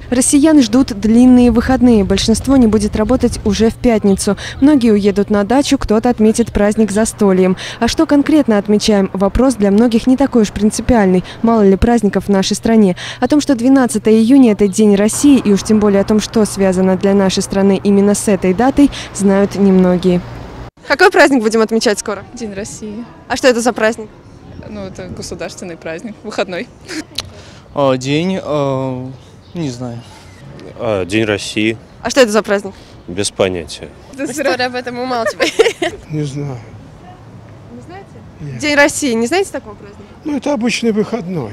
Россиян ждут длинные выходные. Большинство не будет работать уже в пятницу. Многие уедут на дачу, кто-то отметит праздник застольем. А что конкретно отмечаем? Вопрос для многих не такой уж принципиальный. Мало ли праздников в нашей стране. О том, что 12 июня – это День России, и уж тем более о том, что связано для нашей страны именно с этой датой, знают немногие. Какой праздник будем отмечать скоро? День России. А что это за праздник? Ну, это государственный праздник, выходной. День, не знаю. День России. А что это за праздник? Без понятия. История об этом умалчивает. Не знаю. Не знаете? Нет. День России. Не знаете такого праздника? Ну, это обычный выходной.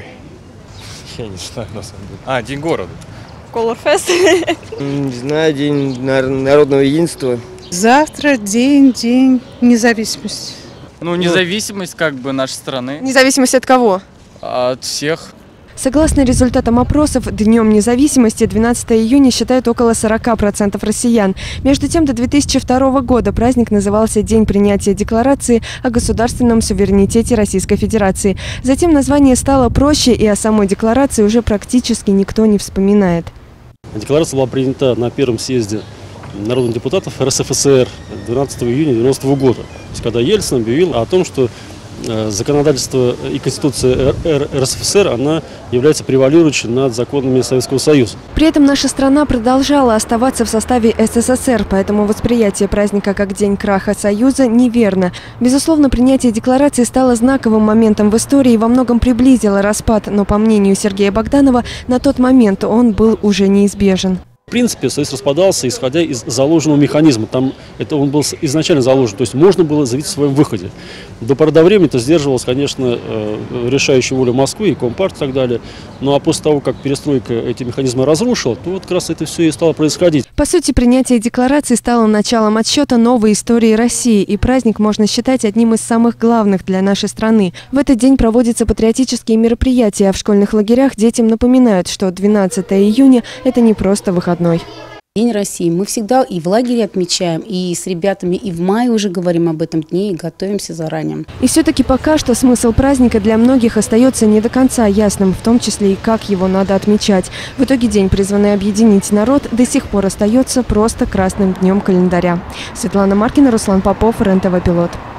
Я не знаю, на самом деле. День города. Колорфест. Не знаю, День народного единства. Завтра день независимости. Ну, независимость как бы нашей страны. Независимость от кого? От всех. Согласно результатам опросов, Днем независимости 12 июня считают около 40% россиян. Между тем, до 2002 года праздник назывался День принятия декларации о государственном суверенитете Российской Федерации. Затем название стало проще, и о самой декларации уже практически никто не вспоминает. Декларация была принята на первом съезде народных депутатов РСФСР 12 июня 1990 года. То есть, когда Ельцин объявил о том, что законодательство и Конституция РСФСР, она является превалирующей над законами Советского Союза. При этом наша страна продолжала оставаться в составе СССР, поэтому восприятие праздника как День краха Союза неверно. Безусловно, принятие декларации стало знаковым моментом в истории и во многом приблизило распад, но, по мнению Сергея Богданова, на тот момент он был уже неизбежен. В принципе, Союз распадался, исходя из заложенного механизма. Там он был изначально заложен, то есть можно было заявить о своем выходе. До поры до времени это сдерживалось, конечно, решающей волей Москвы и Компартии и так далее. Ну а после того, как перестройка эти механизмы разрушила, то вот как раз это все и стало происходить. По сути, принятие декларации стало началом отсчета новой истории России, и праздник можно считать одним из самых главных для нашей страны. В этот день проводятся патриотические мероприятия, а в школьных лагерях детям напоминают, что 12 июня – это не просто выходной. День России мы всегда и в лагере отмечаем, и с ребятами, и в мае уже говорим об этом дне и готовимся заранее. И все-таки пока что смысл праздника для многих остается не до конца ясным, в том числе и как его надо отмечать. В итоге день, призванный объединить народ, до сих пор остается просто красным днем календаря. Светлана Маркина, Руслан Попов, РЕН-ТВ Пилот.